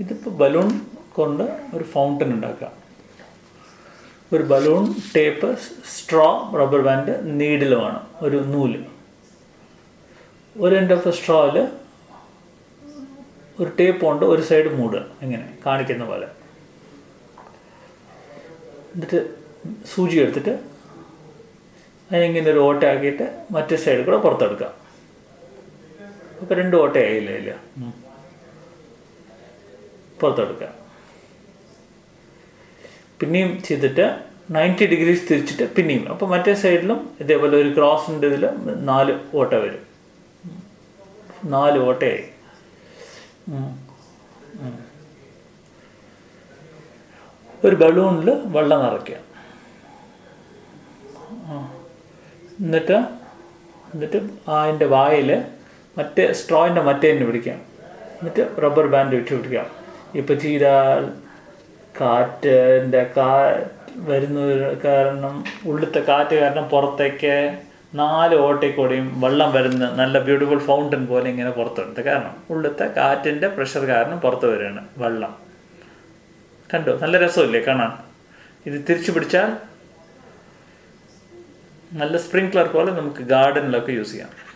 ഇതിപ്പോൾ ബലൂൺ കൊണ്ട് ഒരു ഫൗണ്ടൻ ഉണ്ടാക്കാം. ഒരു balloon, tape, straw, rubber band, നീഡിലുമാണ്, ഒരു നൂല്. ഒരു എൻഡ് ഓഫ് സ്ട്രോയിൽ ഒരു ടേപ്പ് കൊണ്ട് ഒരു സൈഡ് മൂടുക, ഇങ്ങനെ കാണിക്കുന്ന പോലെ. എന്നിട്ട് സൂചി എടുത്തിട്ട് അതിനിങ്ങനെ ഒരു ഓട്ടയാക്കിയിട്ട് മറ്റേ സൈഡിൽ കൂടെ പുറത്തെടുക്കുക. അപ്പോൾ 2 ഓട്ടയായില്ല. പുറത്തെടുക്കുക. പിന്നെയും ചെയ്തിട്ട് 90 ഡിഗ്രീസ് തിരിച്ചിട്ട് പിന്നെയും. അപ്പോൾ മറ്റേ സൈഡിലും ഇതേപോലെ ഒരു ക്രോസിൻ്റെ ഇതിൽ 4 ഓട്ട വരും. 4 ഓട്ടയായി. ഒരു ബലൂണിൽ വെള്ളം നിറയ്ക്കുക. എന്നിട്ട് അതിൻ്റെ വായിൽ മറ്റേ സ്ട്രോയിൻ്റെ മറ്റേ പിടിക്കാം. എന്നിട്ട് റബ്ബർ ബാൻഡ് വെച്ച് പിടിക്കാം. ഇപ്പോൾ ചെയ്താൽ കാറ്റ് വരുന്ന കാരണം, ഉള്ളിലത്തെ കാറ്റ് കാരണം പുറത്തേക്ക് 4 ഓട്ടയ്ക്കൂടെയും വെള്ളം വരുന്ന നല്ല ബ്യൂട്ടിഫുൾ ഫൗണ്ടൻ പോലെ ഇങ്ങനെ പുറത്തുണ്ട്. കാരണം ഉള്ളിലത്തെ കാറ്റിൻ്റെ പ്രഷർ കാരണം പുറത്ത് വരികയാണ് വെള്ളം. കണ്ടോ? നല്ല രസമില്ലേ കാണാൻ? ഇത് തിരിച്ചു പിടിച്ചാൽ നല്ല സ്പ്രിങ്ക്ലർ പോലെ നമുക്ക് ഗാർഡനിലൊക്കെ യൂസ് ചെയ്യാം.